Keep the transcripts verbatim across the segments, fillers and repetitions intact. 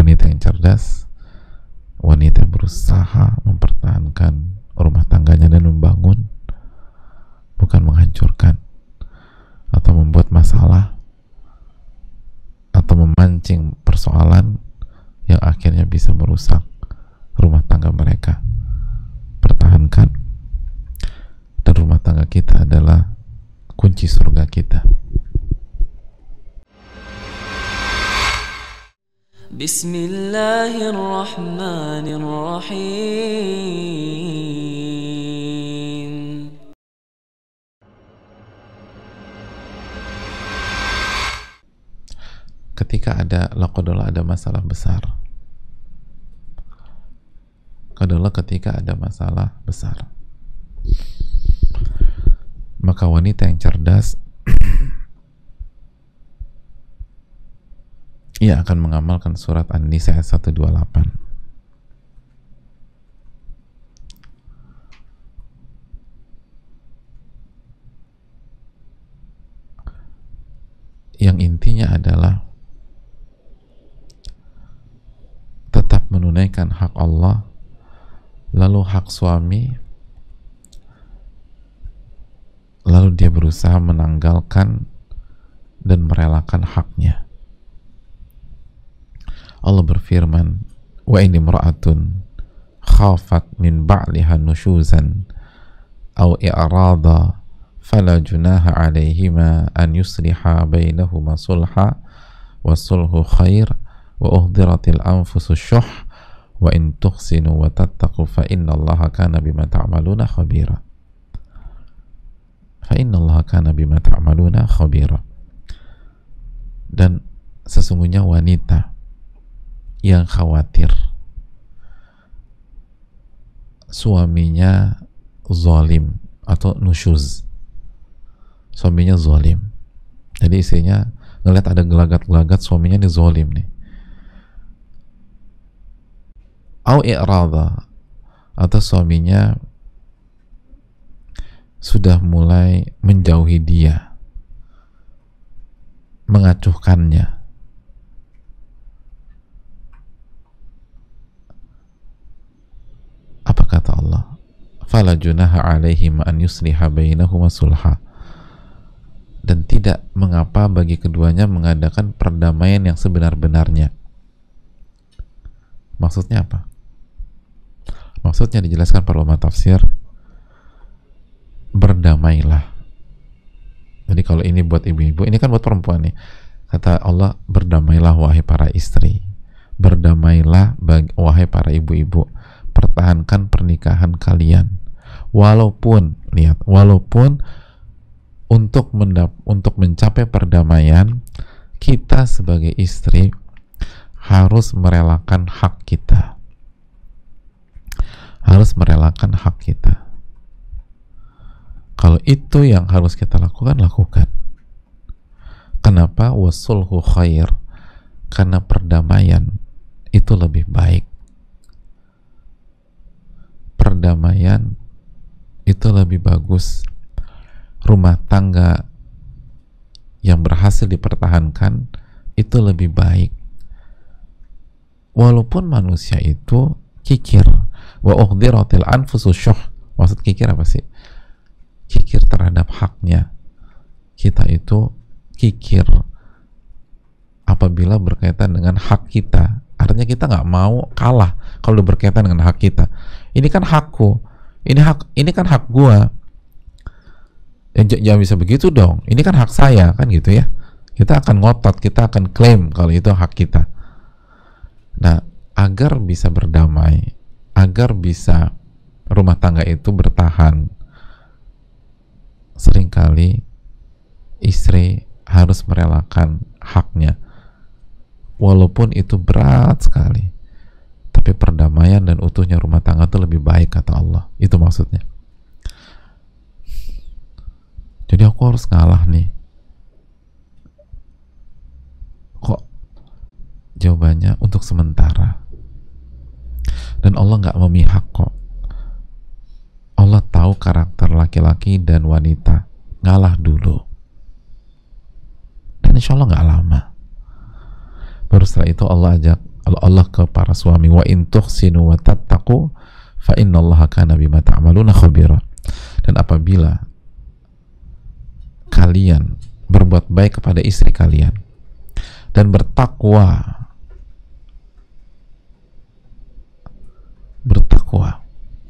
wanita yang cerdas, wanita yang berusaha mempertahankan rumah tangganya dan membangun, bukan menghancurkan atau membuat masalah atau memancing persoalan yang akhirnya bisa merusak rumah tangga mereka. Pertahankan, dan rumah tangga kita adalah kunci surga kita. Bismillahirrahmanirrahim. Ketika ada laqadullah ada masalah besar, adalah ketika ada masalah besar, maka wanita yang cerdas ia akan mengamalkan surat An-Nisa ayat seratus dua puluh delapan. Yang intinya adalah tetap menunaikan hak Allah, lalu hak suami, lalu dia berusaha menanggalkan dan merelakan haknya. Allah berfirman, wa in imra'atun khafat min ba'liha nushuzan aw i'rada fala junaha 'alaihima an yusliha bainahuma sulha wa sulhu khair wa uhdiratil anfusus syuh wa in tuhsinu wa tattaqu fa innallaha kana bima ta'maluna khabira. Fa innallaha kana bima ta'maluna khabira. Dan sesungguhnya wanita yang khawatir suaminya zalim atau nusyuz, suaminya zalim, jadi istrinya ngeliat ada gelagat-gelagat suaminya nih zalim nih, au i'rada, atau suaminya sudah mulai menjauhi dia, mengacuhkannya, apa kata Allah? Fala junaha 'alaihim an yusliha bainahuma sulha. Dan tidak mengapa bagi keduanya mengadakan perdamaian yang sebenar-benarnya. Maksudnya apa? Maksudnya dijelaskan para ulama tafsir, berdamailah. Jadi kalau ini buat ibu-ibu, ini kan buat perempuan nih. Kata Allah, berdamailah wahai para istri, berdamailah bagi, wahai para ibu-ibu, pertahankan pernikahan kalian, walaupun lihat, walaupun untuk mendap untuk mencapai perdamaian kita sebagai istri harus merelakan hak kita, harus merelakan hak kita. Kalau itu yang harus kita lakukan, lakukan. Kenapa? Wasulhu khair, karena perdamaian itu lebih baik. Perdamaian itu lebih bagus. Rumah tangga yang berhasil dipertahankan itu lebih baik. Walaupun manusia itu kikir, wa uhdiratil anfusus syuh. Maksud kikir apa sih? Kikir terhadap haknya. Kita itu kikir apabila berkaitan dengan hak kita. Artinya kita nggak mau kalah kalau berkaitan dengan hak kita. Ini kan hakku, ini hak, ini kan hak gua. Ya, jangan bisa begitu dong. Ini kan hak saya, kan gitu ya. Kita akan ngotot, kita akan klaim kalau itu hak kita. Nah, agar bisa berdamai, agar bisa rumah tangga itu bertahan, seringkali istri harus merelakan haknya, walaupun itu berat sekali. Tapi perdamaian dan utuhnya rumah tangga itu lebih baik, kata Allah. Itu maksudnya. Jadi aku harus ngalah nih. Kok? Jawabannya untuk sementara. Dan Allah nggak memihak kok. Allah tahu karakter laki-laki dan wanita. Ngalah dulu. Dan insya Allah nggak lama. Baru setelah itu Allah ajak, kalau Allah ke para suami, wa in tuhsinu wa tattaqu fa innallaha kana bima ta'maluna khabira. Dan apabila kalian berbuat baik kepada istri kalian dan bertakwa, bertakwa,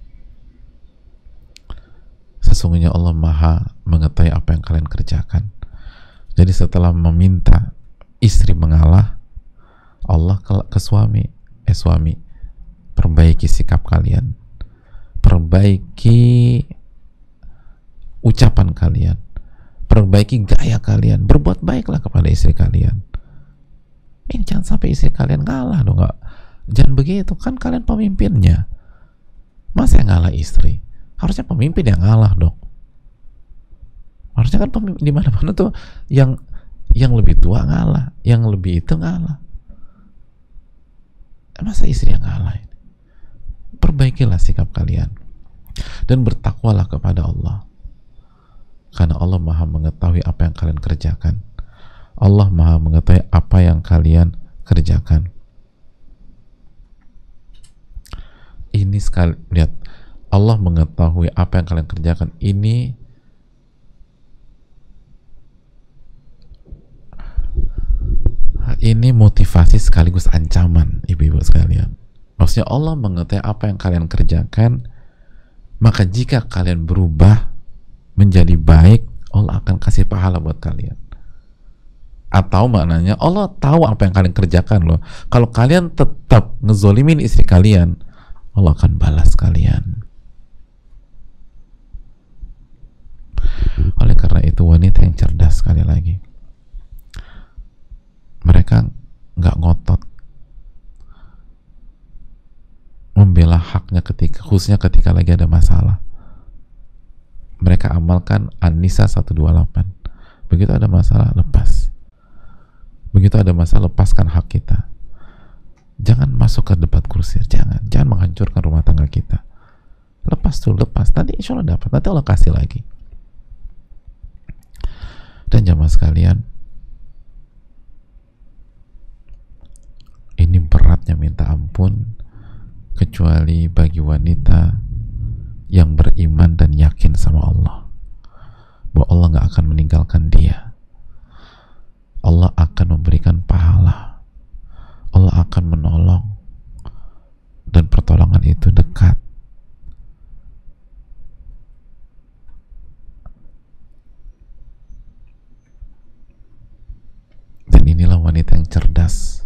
sesungguhnya Allah Maha mengetahui apa yang kalian kerjakan. Jadi setelah meminta istri mengalah, Allah ke, ke suami, eh suami, perbaiki sikap kalian, perbaiki ucapan kalian, perbaiki gaya kalian, berbuat baiklah kepada istri kalian. Ini jangan sampai istri kalian ngalah dong, nggak? Jangan begitu, kan kalian pemimpinnya. Masa yang ngalah istri? Harusnya pemimpin yang ngalah dong. Harusnya kan pemimpin di mana-mana tuh yang yang lebih tua ngalah, yang lebih itu ngalah. Masa istri yang ngalah ini? Perbaikilah sikap kalian dan bertakwalah kepada Allah, karena Allah Maha mengetahui apa yang kalian kerjakan. Allah Maha mengetahui apa yang kalian kerjakan. Ini sekali lihat, Allah mengetahui apa yang kalian kerjakan. Ini ini motivasi sekaligus ancaman, ibu-ibu sekalian. Maksudnya Allah mengetahui apa yang kalian kerjakan, maka jika kalian berubah menjadi baik, Allah akan kasih pahala buat kalian. Atau maknanya Allah tahu apa yang kalian kerjakan loh. Kalau kalian tetap ngezolimin istri kalian, Allah akan balas kalian. Oleh karena itu, wanita yang cerdas, sekali lagi, mereka nggak ngotot membela haknya ketika, khususnya ketika lagi ada masalah. Mereka amalkan An-Nisa seratus dua puluh delapan. Begitu ada masalah, lepas. Begitu ada masalah, lepaskan hak kita. Jangan masuk ke debat kursi, jangan jangan menghancurkan rumah tangga kita. Lepas tuh, lepas. Nanti insya Allah dapat, nanti Allah kasih lagi. Dan jamaah sekalian, ini beratnya minta ampun, kecuali bagi wanita yang beriman dan yakin sama Allah, bahwa Allah gak akan meninggalkan dia. Allah akan memberikan pahala, Allah akan menolong, dan pertolongan itu dekat. Dan inilah wanita yang cerdas.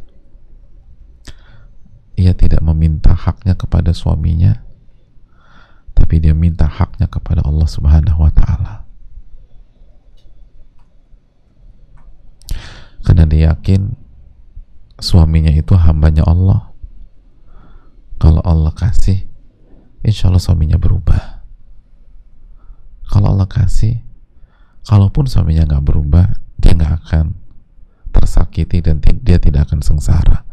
Ia tidak meminta haknya kepada suaminya, tapi dia minta haknya kepada Allah Subhanahu wa Ta'ala. Karena dia yakin suaminya itu hambanya Allah. Kalau Allah kasih, insya Allah suaminya berubah. Kalau Allah kasih, kalaupun suaminya nggak berubah, dia nggak akan tersakiti dan dia tidak akan sengsara.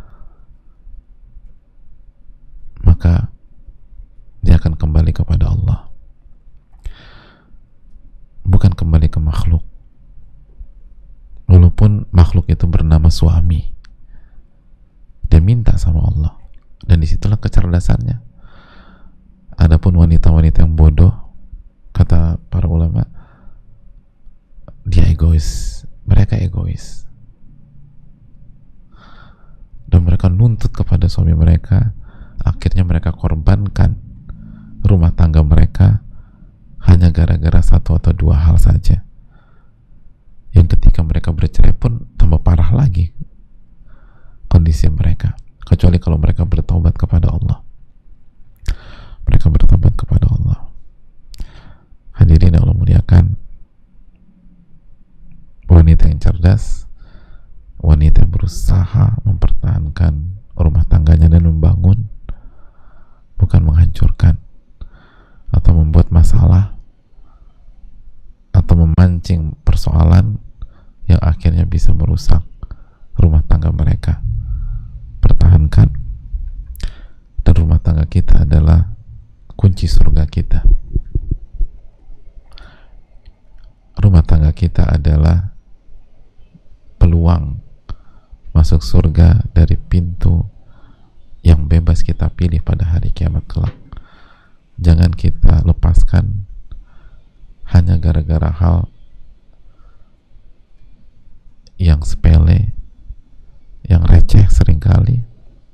Maka dia akan kembali kepada Allah, bukan kembali ke makhluk, walaupun makhluk itu bernama suami. Dia minta sama Allah, dan disitulah kecerdasannya. Adapun wanita-wanita yang bodoh, kata para ulama, dia egois, mereka egois, dan mereka nuntut kepada suami mereka. Akhirnya mereka korbankan rumah tangga mereka hanya gara-gara satu atau dua hal saja, yang ketika mereka bercerai pun tambah parah lagi kondisi mereka, kecuali kalau mereka bertobat kepada Allah. Mereka bertobat kepada Allah. Hadirin yang Allah muliakan, wanita yang cerdas, wanita yang berusaha mempertahankan rumah tangganya dan membangun, bukan menghancurkan atau membuat masalah atau memancing persoalan yang akhirnya bisa merusak rumah tangga mereka. Pertahankan, dan rumah tangga kita adalah kunci surga kita. Rumah tangga kita adalah peluang masuk surga dari pintu bebas kita pilih pada hari kiamat kelak. Jangan kita lepaskan hanya gara-gara hal yang sepele, yang receh seringkali,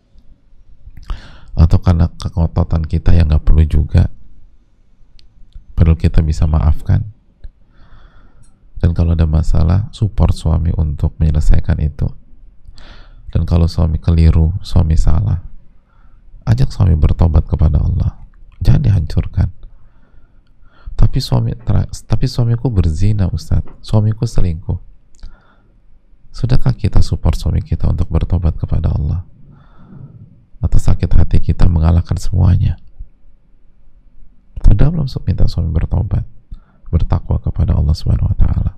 atau karena kekototan kita yang gak perlu juga, padahal kita bisa maafkan. Dan kalau ada masalah, support suami untuk menyelesaikan itu. Dan kalau suami keliru, suami salah, ajak suami bertobat kepada Allah, jangan dihancurkan. Tapi suami tapi suamiku berzina, Ustaz, suamiku selingkuh. Sudahkah kita support suami kita untuk bertobat kepada Allah? Atau sakit hati kita mengalahkan semuanya? Sudah belum minta suami bertobat, bertakwa kepada Allah Subhanahu wa taala?